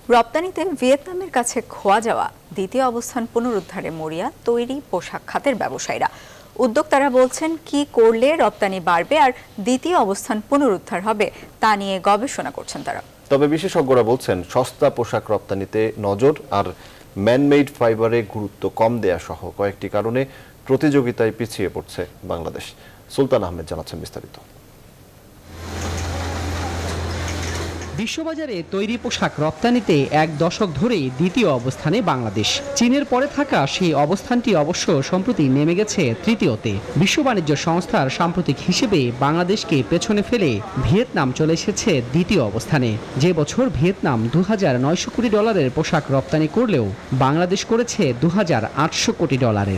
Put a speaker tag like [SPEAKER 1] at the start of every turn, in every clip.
[SPEAKER 1] রপ্তানিতে ভিয়েতনামের কাছে খোয়া যাওয়া দ্বিতীয় অবস্থান পুনরুদ্ধারে মরিয়া তৈরি পোশাক খাতের ব্যবসায়ীরা। উদ্যোক্তারা বলছেন কি করলে রপ্তানি বাড়বে আর দ্বিতীয় অবস্থান পুনরুদ্ধার হবে তা নিয়ে গবেষণা করছেন তারা।
[SPEAKER 2] তবে বিশেষজ্ঞরা বলছেন সস্তা পোশাক রপ্তানিতে নজর আর ম্যানমেড ফাইবারে গুরুত্ব কম দেয়া সহ কয়েকটি কারণে প্রতিযোগিতায় পিছিয়ে পড়ছে বাংলাদেশ। সুলতান আহমেদ জানাচ্ছেন বিস্তারিত।
[SPEAKER 3] বিশ্ববাজারে তৈরি পোশাক রপ্তানিতে এক দশক ধরেই দ্বিতীয় অবস্থানে বাংলাদেশ। চীনের পরে থাকা সেই অবস্থানটি অবশ্য সম্প্রতি নেমে গেছে তৃতীয়তে। বিশ্ব বাণিজ্য সংস্থার সাম্প্রতিক হিসেবে বাংলাদেশকে পেছনে ফেলে ভিয়েতনাম চলে এসেছে দ্বিতীয় অবস্থানে। যে বছর ভিয়েতনাম $2,900 কোটি পোশাক রপ্তানি করলেও বাংলাদেশ করেছে $2,800 কোটি।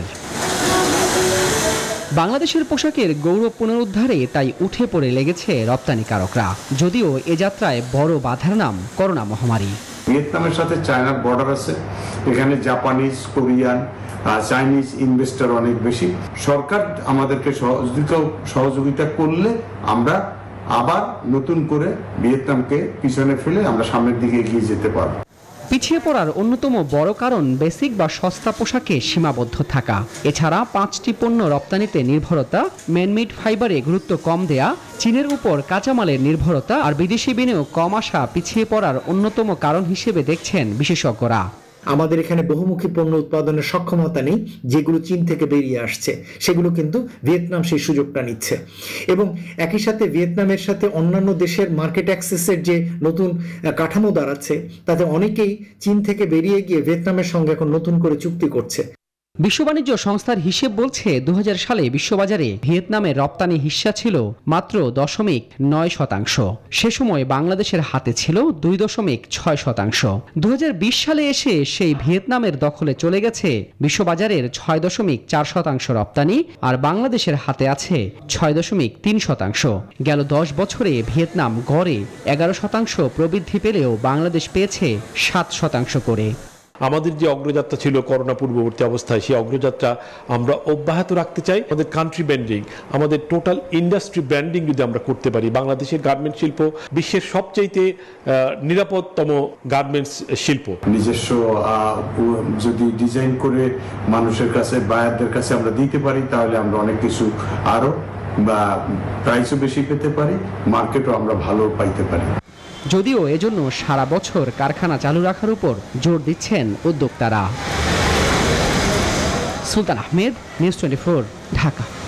[SPEAKER 3] বাংলাদেশের পোশাকের গৌরব পুনরুদ্ধারে তাই উঠে পড়ে লেগেছে রপ্তানিকারকরা, যদিও এ যাত্রায় বড় বাধার নাম করোনা মহামারী।
[SPEAKER 4] ভিয়েতনামের সাথে চায়নার বর্ডার আছে, এখানে জাপানিজ, কোরিয়ান, চাইনিজ ইনভেস্টর অনেক বেশি। সরকার আমাদেরকে সহযোগিতা করলে আমরা আবার নতুন করে ভিয়েতনামকে পিছনে ফেলে আমরা সামনের দিকে এগিয়ে যেতে পারব।
[SPEAKER 3] পিছিয়ে পড়ার অন্যতম বড় কারণ বেসিক বা সস্তা পোশাকে সীমাবদ্ধ থাকা। এছাড়া 5টি পণ্য রপ্তানিতে নির্ভরতা, ম্যানমেড ফাইবারে গুরুত্ব কম দেয়া, চীনের উপর কাঁচামালের নির্ভরতা আর বিদেশি বিনিয়োগ কম আসা পিছিয়ে পড়ার অন্যতম কারণ হিসেবে দেখছেন বিশেষজ্ঞরা।
[SPEAKER 5] আমাদের এখানে বহুমুখী পণ্য উৎপাদনের সক্ষমতা নেই, যেগুলো চীন থেকে বেরিয়ে আসছে সেগুলো কিন্তু ভিয়েতনাম সেই সুযোগটা নিচ্ছে। এবং একই সাথে ভিয়েতনামের সাথে অন্যান্য দেশের মার্কেট অ্যাক্সেসের যে নতুন কাঠামো দাঁড়াচ্ছে, তাতে অনেকেই চীন থেকে বেরিয়ে গিয়ে ভিয়েতনামের সঙ্গে এখন নতুন করে চুক্তি করছে।
[SPEAKER 3] বিশ্ব বাণিজ্য সংস্থার হিসেব বলছে 2000 সালে বিশ্ববাজারে ভিয়েতনামের রপ্তানি হিস্সা ছিল মাত্র 0.9%। সে সময় বাংলাদেশের হাতে ছিল 2.6%। 2020 সালে এসে সেই ভিয়েতনামের দখলে চলে গেছে বিশ্ববাজারের 6.4% রপ্তানি, আর বাংলাদেশের হাতে আছে 6.3%। গেল 10 বছরে ভিয়েতনাম গড়ে 11% প্রবৃদ্ধি পেলেও বাংলাদেশ পেয়েছে 7% করে।
[SPEAKER 6] আমাদের যে অগ্রযাত্রা ছিল করোনা পূর্ববর্তী অবস্থায়, সেই অগ্রযাত্রা আমরা অব্যাহত রাখতে চাই। আমাদের কান্ট্রি ব্র্যান্ডিং, আমাদের টোটাল ইন্ডাস্ট্রি ব্র্যান্ডিং যদি আমরা করতে পারি, বাংলাদেশের গার্মেন্টস শিল্প বিশ্বের সবচাইতে নিরাপদতম গার্মেন্টস শিল্প।
[SPEAKER 4] নিজস্ব যদি ডিজাইন করে মানুষের কাছে, বায়ারদের কাছে আমরা দিতে পারি, তাহলে আমরা অনেক কিছু আরো বা প্রাইসও বেশি পেতে পারি, মার্কেটও আমরা ভালো পাইতে পারি।
[SPEAKER 3] যদিও এজন্য সারা বছর কারখানা চালু রাখার উপর জোর দিচ্ছেন উদ্যোক্তারা। সুলতান আহমেদ, নিউজ 24, ঢাকা।